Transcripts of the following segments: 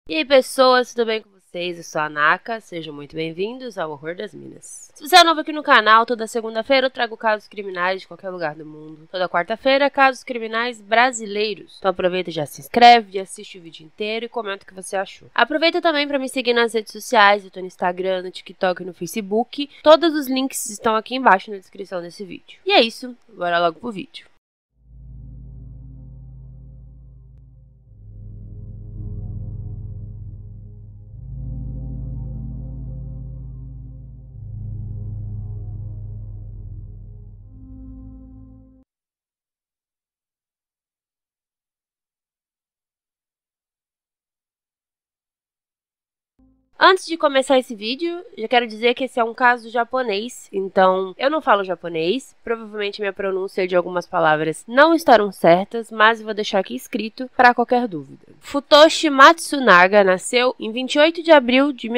E aí pessoas, tudo bem com vocês? Eu sou a Naka, sejam muito bem-vindos ao Horror das Minas. Se você é novo aqui no canal, toda segunda-feira eu trago casos criminais de qualquer lugar do mundo. Toda quarta-feira, casos criminais brasileiros. Então aproveita e já se inscreve, assiste o vídeo inteiro e comenta o que você achou. Aproveita também para me seguir nas redes sociais, eu tô no Instagram, no TikTok e no Facebook. Todos os links estão aqui embaixo na descrição desse vídeo. E é isso, bora logo pro vídeo. Antes de começar esse vídeo, já quero dizer que esse é um caso japonês, então eu não falo japonês, provavelmente minha pronúncia de algumas palavras não estarão certas, mas eu vou deixar aqui escrito para qualquer dúvida. Futoshi Matsunaga nasceu em 28 de abril de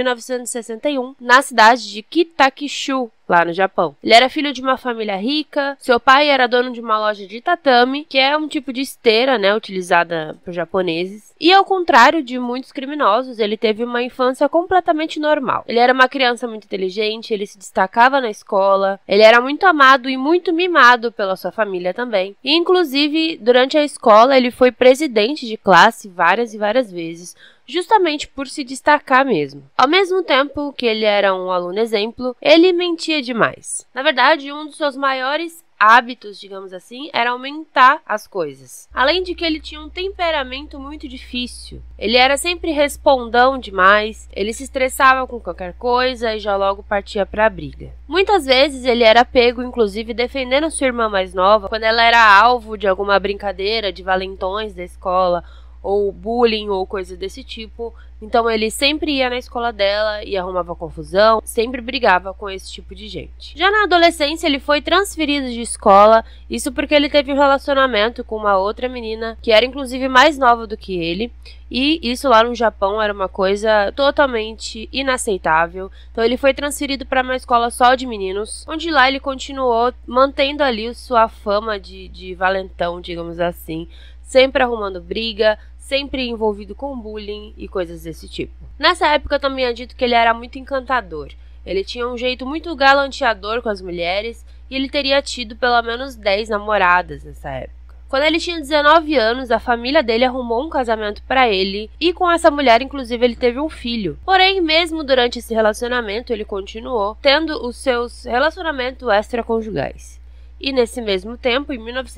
1961 na cidade de Kitakyushu, lá no Japão. Ele era filho de uma família rica, seu pai era dono de uma loja de tatame, que é um tipo de esteira, utilizada por japoneses. E ao contrário de muitos criminosos, ele teve uma infância completamente normal. Ele era uma criança muito inteligente, ele se destacava na escola, ele era muito amado e muito mimado pela sua família também. E, inclusive, durante a escola, ele foi presidente de classe várias e várias vezes, justamente por se destacar mesmo. Ao mesmo tempo que ele era um aluno exemplo, ele mentia demais. Na verdade, um dos seus maiores hábitos, digamos assim, era aumentar as coisas. Além de que ele tinha um temperamento muito difícil. Ele era sempre respondão demais, ele se estressava com qualquer coisa e já logo partia para a briga. Muitas vezes ele era pego, inclusive, defendendo sua irmã mais nova, quando ela era alvo de alguma brincadeira de valentões da escola, ou bullying ou coisa desse tipo. Então ele sempre ia na escola dela e arrumava confusão, sempre brigava com esse tipo de gente. Já na adolescência ele foi transferido de escola, isso porque ele teve um relacionamento com uma outra menina que era inclusive mais nova do que ele, e isso lá no Japão era uma coisa totalmente inaceitável. Então ele foi transferido para uma escola só de meninos, onde lá ele continuou mantendo ali sua fama de valentão, digamos assim, sempre arrumando briga, sempre envolvido com bullying e coisas desse tipo. Nessa época também é dito que ele era muito encantador. Ele tinha um jeito muito galanteador com as mulheres e ele teria tido pelo menos 10 namoradas nessa época. Quando ele tinha 19 anos, a família dele arrumou um casamento para ele e com essa mulher, inclusive, ele teve um filho. Porém, mesmo durante esse relacionamento, ele continuou tendo os seus relacionamentos extraconjugais. E nesse mesmo tempo, em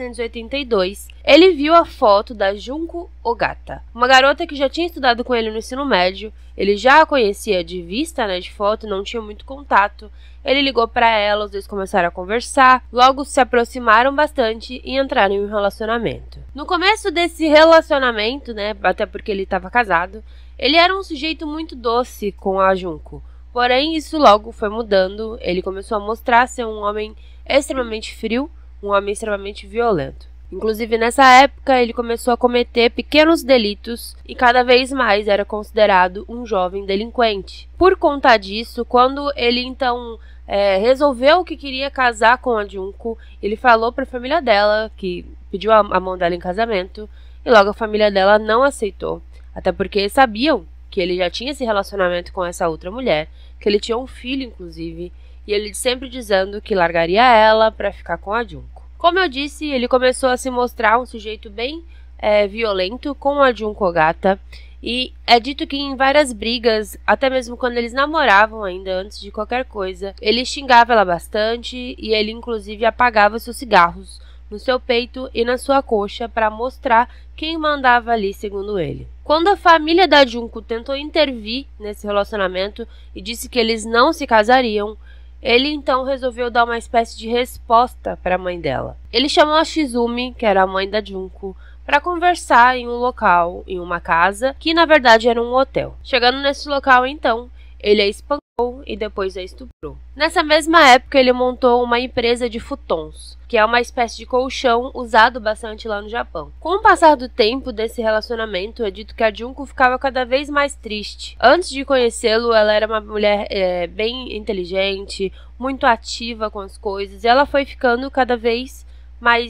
1982, ele viu a foto da Junko Ogata, uma garota que já tinha estudado com ele no ensino médio. Ele já a conhecia de vista, de foto, não tinha muito contato. Ele ligou para ela, os dois começaram a conversar, logo se aproximaram bastante e entraram em um relacionamento. No começo desse relacionamento, até porque ele estava casado, ele era um sujeito muito doce com a Junko. Porém, isso logo foi mudando, ele começou a mostrar ser um homem extremamente frio, um homem extremamente violento. Inclusive, nessa época, ele começou a cometer pequenos delitos e cada vez mais era considerado um jovem delinquente. Por conta disso, quando ele então resolveu que queria casar com a Junko, ele falou para a família dela, que pediu a mão dela em casamento, e logo a família dela não aceitou, até porque sabiam que ele já tinha esse relacionamento com essa outra mulher, que ele tinha um filho, inclusive, e ele sempre dizendo que largaria ela para ficar com a Junko. Como eu disse, ele começou a se mostrar um sujeito bem violento com a Junko Ogata, e é dito que em várias brigas, até mesmo quando eles namoravam ainda, antes de qualquer coisa, ele xingava ela bastante e ele inclusive apagava seus cigarros no seu peito e na sua coxa para mostrar quem mandava ali, segundo ele. Quando a família da Junko tentou intervir nesse relacionamento e disse que eles não se casariam, ele então resolveu dar uma espécie de resposta para a mãe dela. Ele chamou a Shizumi, que era a mãe da Junko, para conversar em um local, em uma casa, que na verdade era um hotel. Chegando nesse local então, ele a espancou e depois a estuprou. Nessa mesma época, ele montou uma empresa de futons, que é uma espécie de colchão usado bastante lá no Japão. Com o passar do tempo desse relacionamento, é dito que a Junko ficava cada vez mais triste. Antes de conhecê-lo, ela era uma mulher bem inteligente, muito ativa com as coisas, e ela foi ficando cada vez mais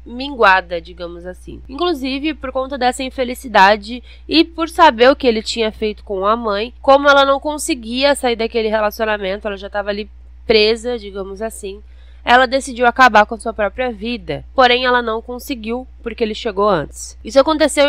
minguada, digamos assim. Inclusive, por conta dessa infelicidade e por saber o que ele tinha feito com a mãe, como ela não conseguia sair daquele relacionamento, ela já estava ali presa, digamos assim, ela decidiu acabar com sua própria vida. Porém, ela não conseguiu, porque ele chegou antes. Isso aconteceu em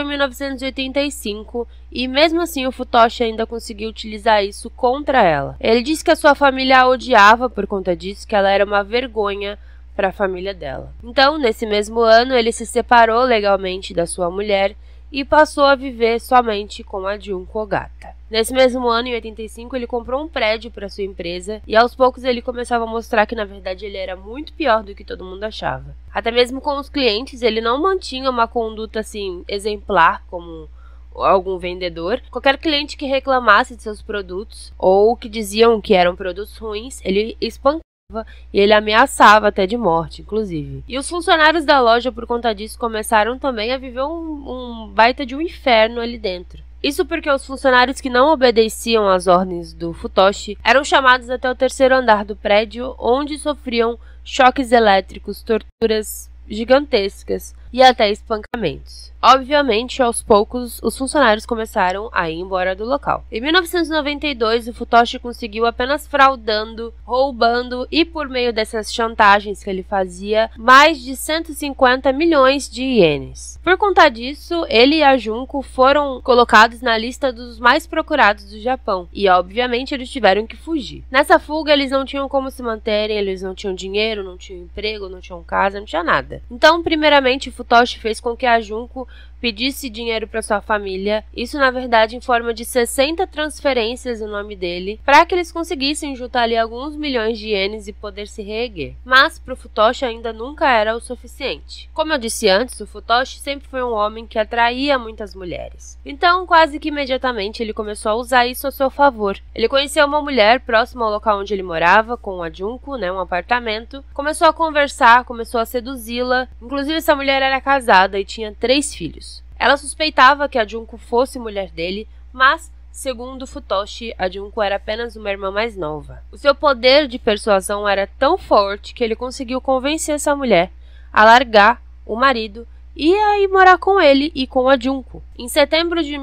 1985, e mesmo assim o Futoshi ainda conseguiu utilizar isso contra ela. Ele disse que a sua família a odiava por conta disso, que ela era uma vergonha para a família dela. Então, nesse mesmo ano, ele se separou legalmente da sua mulher e passou a viver somente com a Junko Ogata. Nesse mesmo ano, em 85, ele comprou um prédio para sua empresa e aos poucos ele começava a mostrar que na verdade ele era muito pior do que todo mundo achava. Até mesmo com os clientes, ele não mantinha uma conduta assim exemplar como algum vendedor. Qualquer cliente que reclamasse de seus produtos ou que diziam que eram produtos ruins, ele espancava e ele ameaçava até de morte, inclusive. E os funcionários da loja, por conta disso, começaram também a viver um baita de um inferno ali dentro. Isso porque os funcionários que não obedeciam às ordens do Futoshi eram chamados até o terceiro andar do prédio, onde sofriam choques elétricos, torturas gigantescas e até espancamentos. Obviamente, aos poucos, os funcionários começaram a ir embora do local. Em 1992, o Futoshi conseguiu, apenas fraudando, roubando e por meio dessas chantagens que ele fazia, mais de 150 milhões de ienes. Por conta disso, ele e a Junko foram colocados na lista dos mais procurados do Japão. E, obviamente, eles tiveram que fugir. Nessa fuga, eles não tinham como se manterem, eles não tinham dinheiro, não tinham emprego, não tinham casa, não tinha nada. Então, primeiramente, o Futoshi fez com que a Junko pedisse dinheiro para sua família, isso na verdade em forma de 60 transferências em nome dele, para que eles conseguissem juntar ali alguns milhões de ienes e poder se reerguer. Mas para o Futoshi ainda nunca era o suficiente. Como eu disse antes, o Futoshi sempre foi um homem que atraía muitas mulheres. Então, quase que imediatamente ele começou a usar isso a seu favor. Ele conheceu uma mulher próxima ao local onde ele morava, com a Junko, um apartamento, começou a conversar, começou a seduzi-la. Inclusive, essa mulher era casada e tinha 3 filhos. Ela suspeitava que a Junko fosse mulher dele, mas, segundo Futoshi, a Junko era apenas uma irmã mais nova. O seu poder de persuasão era tão forte que ele conseguiu convencer essa mulher a largar o marido e a ir morar com ele e com a Junko. Em setembro de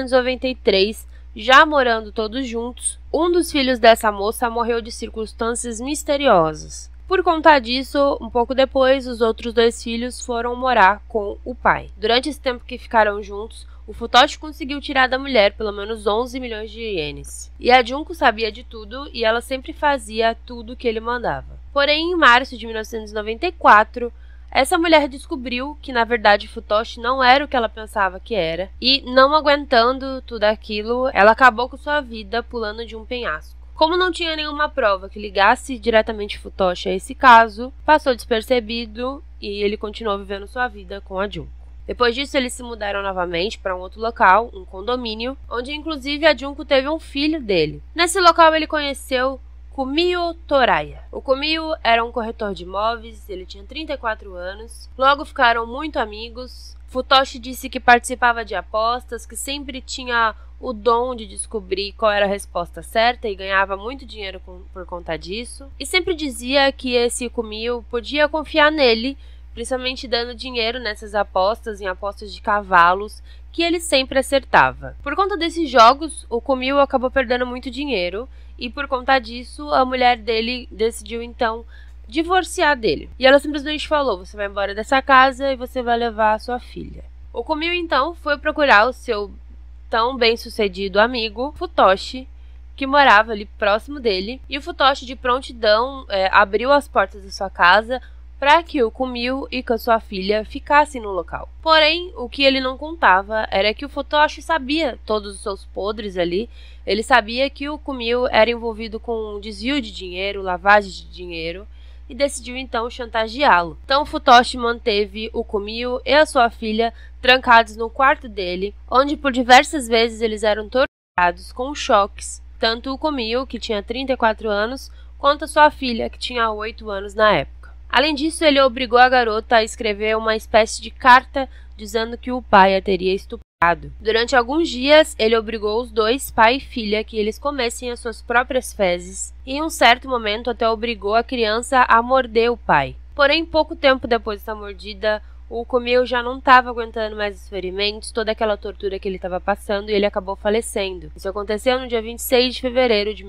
1993, já morando todos juntos, um dos filhos dessa moça morreu de circunstâncias misteriosas. Por conta disso, um pouco depois, os outros 2 filhos foram morar com o pai. Durante esse tempo que ficaram juntos, o Futoshi conseguiu tirar da mulher pelo menos 11 milhões de ienes. E a Junko sabia de tudo e ela sempre fazia tudo que ele mandava. Porém, em março de 1994, essa mulher descobriu que, na verdade, Futoshi não era o que ela pensava que era. E, não aguentando tudo aquilo, ela acabou com sua vida pulando de um penhasco. Como não tinha nenhuma prova que ligasse diretamente Futoshi a esse caso, passou despercebido e ele continuou vivendo sua vida com a Junko. Depois disso, eles se mudaram novamente para um outro local, um condomínio, onde inclusive a Junko teve um filho dele. Nesse local ele conheceu Kumio Toraya. O Kumio era um corretor de imóveis, ele tinha 34 anos, logo ficaram muito amigos. Futoshi disse que participava de apostas, que sempre tinha o dom de descobrir qual era a resposta certa e ganhava muito dinheiro por conta disso. E sempre dizia que esse Kumio podia confiar nele, principalmente dando dinheiro nessas apostas, em apostas de cavalos, que ele sempre acertava. Por conta desses jogos, o Kumio acabou perdendo muito dinheiro e por conta disso a mulher dele decidiu então divorciar dele. E ela simplesmente falou: você vai embora dessa casa e você vai levar a sua filha. O Kumio então foi procurar o seu tão bem-sucedido amigo Futoshi, que morava ali próximo dele, e o Futoshi de prontidão abriu as portas da sua casa para que o Kumio e com a sua filha ficassem no local. Porém, o que ele não contava era que o Futoshi sabia todos os seus podres ali. Ele sabia que o Kumio era envolvido com desvio de dinheiro, lavagem de dinheiro, e decidiu então chantageá-lo. Então Futoshi manteve o Kumio e a sua filha trancados no quarto dele, onde por diversas vezes eles eram torturados com choques, tanto o Kumio, que tinha 34 anos, quanto a sua filha, que tinha 8 anos na época. Além disso, ele obrigou a garota a escrever uma espécie de carta dizendo que o pai a teria estuprado. Durante alguns dias, ele obrigou os 2, pai e filha, que eles comessem as suas próprias fezes, e em um certo momento até obrigou a criança a morder o pai. Porém, pouco tempo depois dessa mordida, o Kumail já não estava aguentando mais os ferimentos, toda aquela tortura que ele estava passando, e ele acabou falecendo. Isso aconteceu no dia 26 de fevereiro de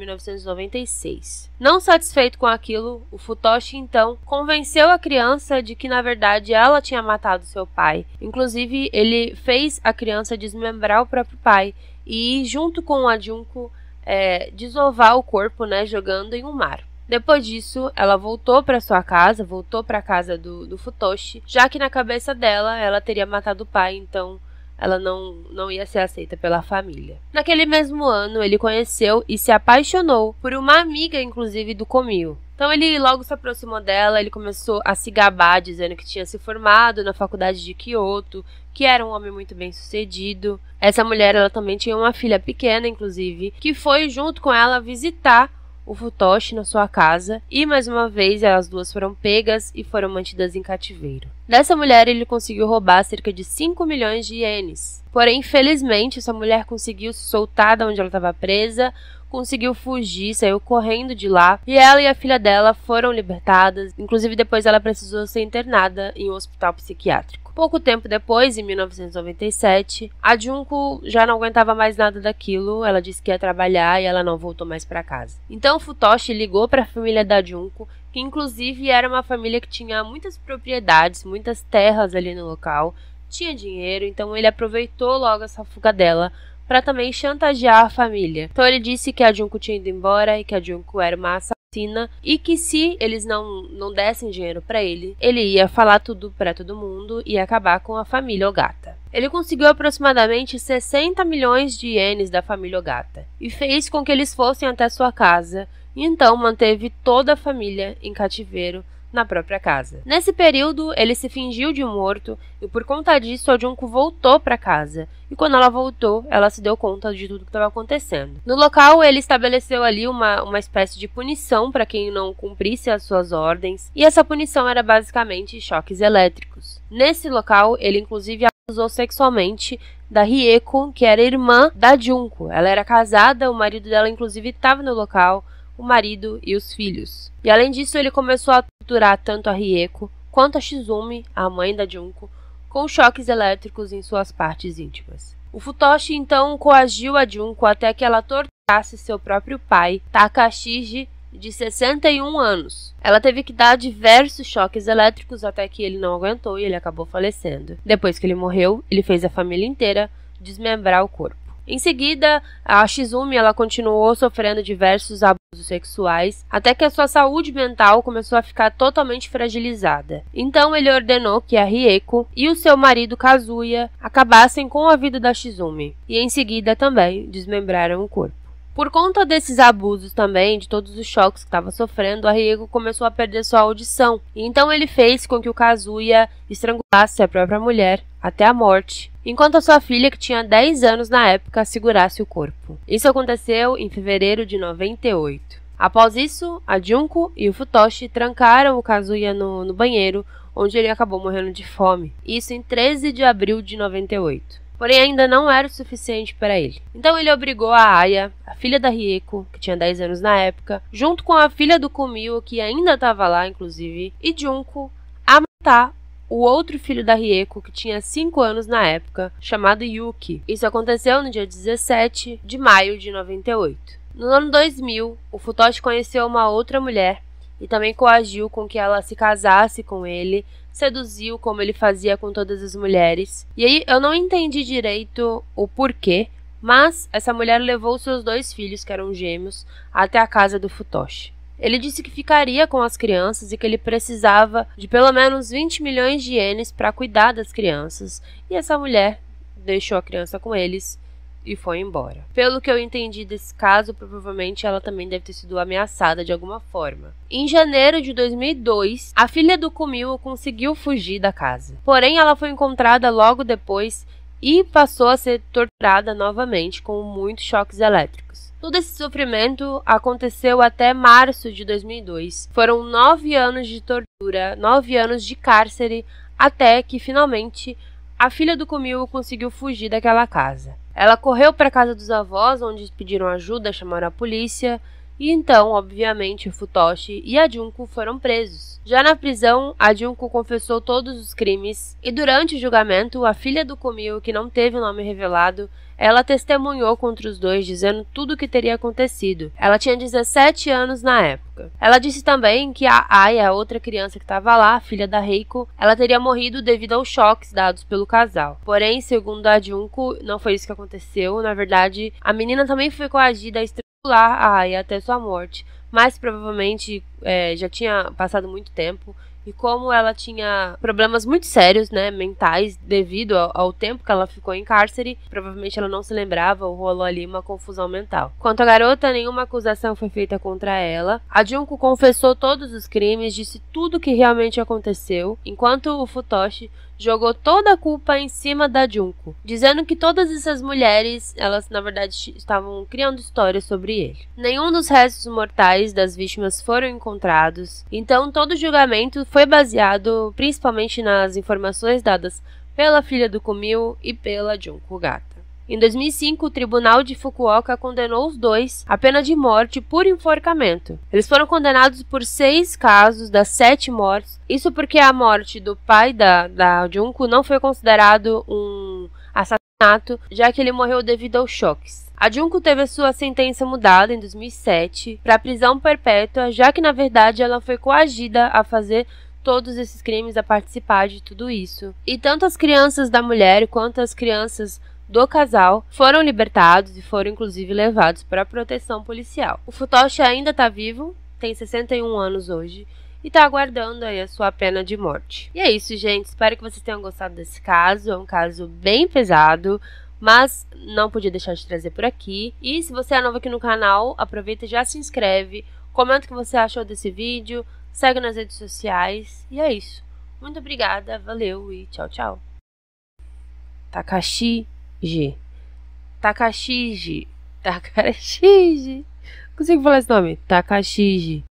1996. Não satisfeito com aquilo, o Futoshi então convenceu a criança de que na verdade ela tinha matado seu pai. Inclusive, ele fez a criança desmembrar o próprio pai e, junto com a Junko, desovar o corpo, né, jogando em um mar. Depois disso, ela voltou para sua casa, voltou para a casa do Futoshi, já que na cabeça dela, ela teria matado o pai, então ela não ia ser aceita pela família. Naquele mesmo ano, ele conheceu e se apaixonou por uma amiga, inclusive, do Kumail. Então ele logo se aproximou dela, ele começou a se gabar, dizendo que tinha se formado na faculdade de Kyoto, que era um homem muito bem sucedido. Essa mulher, ela também tinha uma filha pequena, inclusive, que foi junto com ela visitar o Futoshi na sua casa, e mais uma vez as duas foram pegas e foram mantidas em cativeiro. Dessa mulher ele conseguiu roubar cerca de 5 milhões de ienes. Porém, infelizmente, essa mulher conseguiu se soltar de onde ela estava presa, conseguiu fugir, saiu correndo de lá, e ela e a filha dela foram libertadas. Inclusive, depois ela precisou ser internada em um hospital psiquiátrico. Pouco tempo depois, em 1997, a Junko já não aguentava mais nada daquilo, ela disse que ia trabalhar e ela não voltou mais para casa. Então o Futoshi ligou para a família da Junko, que inclusive era uma família que tinha muitas propriedades, muitas terras ali no local, tinha dinheiro, então ele aproveitou logo essa fuga dela para também chantagear a família. Então ele disse que a Junko tinha ido embora e que a Junko era uma assassina e que se eles não dessem dinheiro para ele ia falar tudo para todo mundo e acabar com a família Ogata. Ele conseguiu aproximadamente 60 milhões de ienes da família Ogata e fez com que eles fossem até sua casa e então manteve toda a família em cativeiro na própria casa. Nesse período, ele se fingiu de morto e por conta disso a Junko voltou para casa. E quando ela voltou, ela se deu conta de tudo que estava acontecendo. No local, ele estabeleceu ali uma espécie de punição para quem não cumprisse as suas ordens. E essa punição era basicamente choques elétricos. Nesse local, ele inclusive abusou sexualmente da Rieko, que era irmã da Junko. Ela era casada, o marido dela inclusive estava no local, o marido e os filhos. E além disso, ele começou a torturar tanto a Rieko quanto a Shizumi, a mãe da Junko, com choques elétricos em suas partes íntimas. O Futoshi então coagiu a Junko até que ela torturasse seu próprio pai, Takashiji, de 61 anos. Ela teve que dar diversos choques elétricos até que ele não aguentou e ele acabou falecendo. Depois que ele morreu, ele fez a família inteira desmembrar o corpo. Em seguida, a Shizumi ela continuou sofrendo diversos abusos sexuais, até que a sua saúde mental começou a ficar totalmente fragilizada. Então ele ordenou que a Rieko e o seu marido Kazuya acabassem com a vida da Shizumi, e em seguida também desmembraram o corpo. Por conta desses abusos também, de todos os choques que estava sofrendo, a Rieko começou a perder sua audição. E então ele fez com que o Kazuya estrangulasse a própria mulher até a morte, enquanto a sua filha, que tinha 10 anos na época, segurasse o corpo. Isso aconteceu em fevereiro de 98. Após isso, a Junko e o Futoshi trancaram o Kazuya no banheiro, onde ele acabou morrendo de fome. Isso em 13 de abril de 98. Porém, ainda não era o suficiente para ele. Então ele obrigou a Aya, a filha da Rieko, que tinha 10 anos na época, junto com a filha do Kumail, que ainda estava lá, inclusive, e Junko, a matar o outro filho da Rieko, que tinha 5 anos na época, chamado Yuki. Isso aconteceu no dia 17 de maio de 98. No ano 2000, o Futoshi conheceu uma outra mulher e também coagiu com que ela se casasse com ele, seduziu como ele fazia com todas as mulheres. E aí eu não entendi direito o porquê, mas essa mulher levou seus 2 filhos, que eram gêmeos, até a casa do Futoshi. Ele disse que ficaria com as crianças e que ele precisava de pelo menos 20 milhões de ienes para cuidar das crianças. E essa mulher deixou a criança com eles e foi embora. Pelo que eu entendi desse caso, provavelmente ela também deve ter sido ameaçada de alguma forma. Em janeiro de 2002, a filha do Kumail conseguiu fugir da casa. Porém, ela foi encontrada logo depois e passou a ser torturada novamente com muitos choques elétricos. Todo esse sofrimento aconteceu até março de 2002. Foram 9 anos de tortura, 9 anos de cárcere, até que finalmente a filha do Kumail conseguiu fugir daquela casa. Ela correu para a casa dos avós, onde pediram ajuda, chamaram a polícia, E então, obviamente, o Futoshi e a Junko foram presos. Já na prisão, a Junko confessou todos os crimes e durante o julgamento, a filha do Kumio, que não teve o nome revelado, ela testemunhou contra os dois, dizendo tudo o que teria acontecido. Ela tinha 17 anos na época. Ela disse também que a Aya, a outra criança que estava lá, a filha da Reiko, ela teria morrido devido aos choques dados pelo casal. Porém, segundo a Junko, não foi isso que aconteceu. Na verdade, a menina também foi coagida a estrangular a Aya até sua morte, mas provavelmente já tinha passado muito tempo. E como ela tinha problemas muito sérios, né, mentais, devido ao tempo que ela ficou em cárcere, provavelmente ela não se lembrava ou rolou ali uma confusão mental. Quanto à garota, nenhuma acusação foi feita contra ela. A Junko confessou todos os crimes, disse tudo o que realmente aconteceu, enquanto o Futoshi jogou toda a culpa em cima da Junko, dizendo que todas essas mulheres, elas na verdade estavam criando histórias sobre ele. Nenhum dos restos mortais das vítimas foram encontrados, então todo o julgamento foi baseado principalmente nas informações dadas pela filha do Kumio e pela Junko Gata. Em 2005, o Tribunal de Fukuoka condenou os dois à pena de morte por enforcamento. Eles foram condenados por 6 casos das 7 mortes. Isso porque a morte do pai da Junko não foi considerado um assassinato, já que ele morreu devido aos choques. A Junko teve a sua sentença mudada em 2007 para prisão perpétua, já que na verdade ela foi coagida a fazer todos esses crimes, a participar de tudo isso. E tanto as crianças da mulher quanto as crianças do casal foram libertados e foram inclusive levados para proteção policial. O Futoshi ainda está vivo, tem 61 anos hoje e está aguardando aí a sua pena de morte. E é isso, gente. Espero que vocês tenham gostado desse caso. É um caso bem pesado, mas não podia deixar de trazer por aqui. E se você é novo aqui no canal, aproveita e já se inscreve, comenta o que você achou desse vídeo, segue nas redes sociais. E é isso. Muito obrigada, valeu e tchau, tchau. Takashi G. Consigo falar esse nome? Takashi.